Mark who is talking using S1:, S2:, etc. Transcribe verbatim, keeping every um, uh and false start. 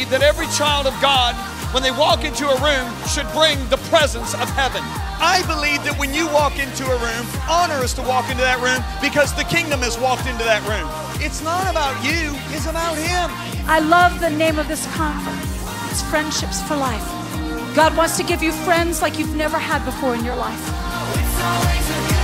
S1: believe that every child of God, when they walk into a room, should bring the presence of heaven. I believe that when you walk into a room, honor is to walk into that room because the kingdom has walked into that room. It's not about you, it's about Him.
S2: I love the name of this conference. It's Friendships for Life. God wants to give you friends like you've never had before in your life.